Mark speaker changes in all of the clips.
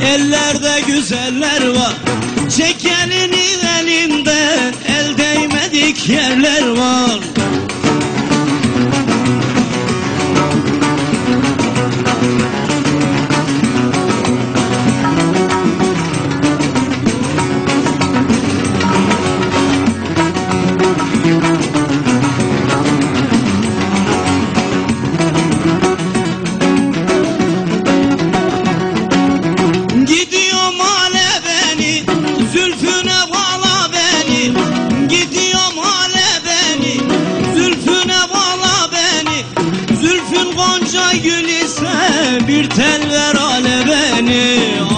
Speaker 1: ellerde güzeller var. Çek elini elimden, el değmedik yerler var. Gidiyorum hale beni, zülfüne bağla beni. Gidiyorum hale beni, zülfüne bağla beni. Zülfün gonca gül ise bir tel ver hale beni.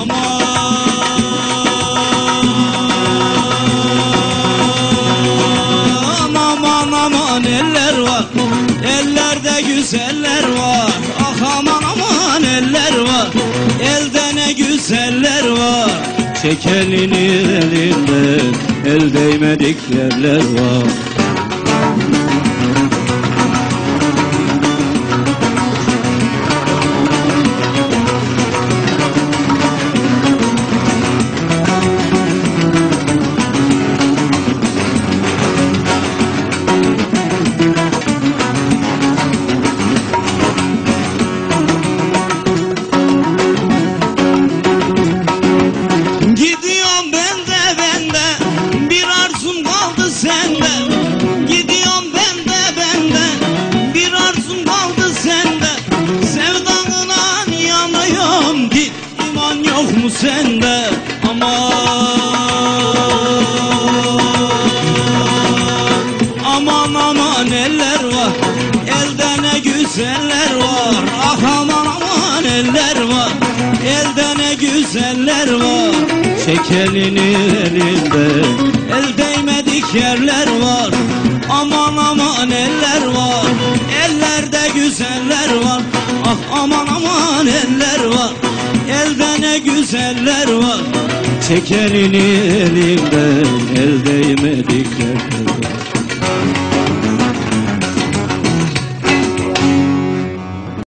Speaker 1: Aman aman eller var, ellerde güzeller var. Ah aman aman eller var, elde ne güzeller var. Çek elini elimden, el değmedik yerler var. Gidiyorum ben de, bir arzum kaldı sende. Gidiyorum ben de, bir arzum kaldı sende. Sevdanına yanıyorum, git iman yok mu sende? Aman aman eller var, elde ne güzeller var. Ah aman aman eller var, elde ne güzeller var. Çek elini elimden, el değmedik yerler var. Aman aman eller var, ellerde güzeller var. Ah aman aman eller var, elde ne güzeller var. Çek elini elimden, el değmedik yerler var.